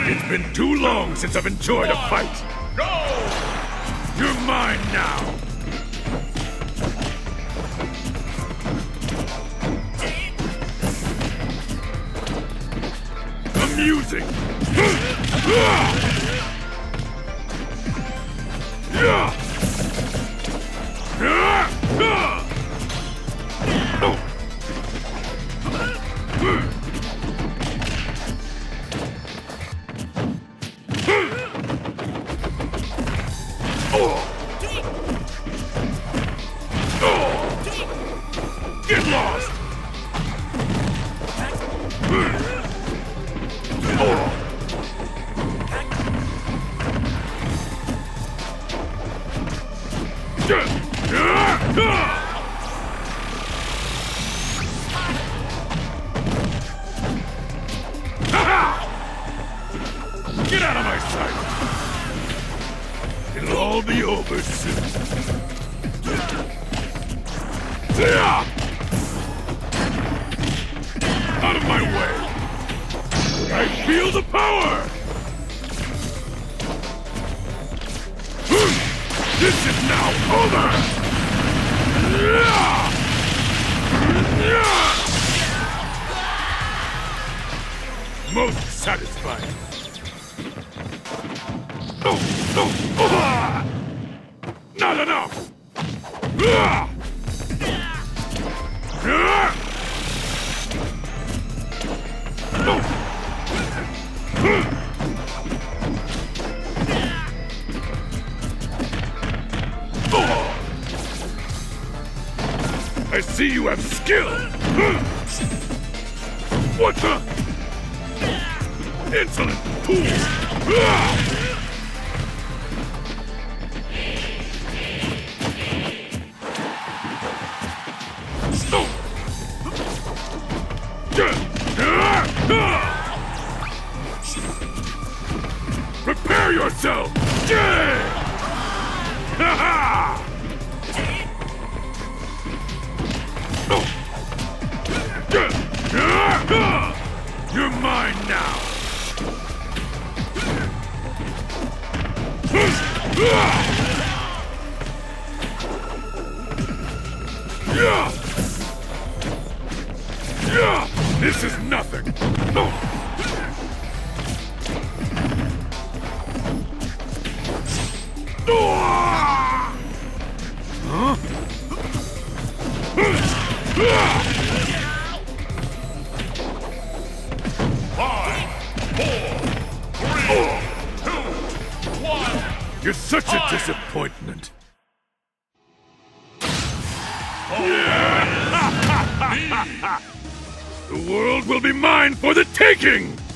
It's been too long since I've enjoyed a fight. Go! You're mine now. Amusing. Get lost! Get out of my sight! It'll all be over soon. Out of my way! I feel the power! This is now over! Most satisfying. Not enough! I see you have skill! What the? Insolent fool! Prepare yourself! You're mine now! This is nothing! Huh? 5, 4, 3, 2, 1. You're such a disappointment. The world will be mine for the taking!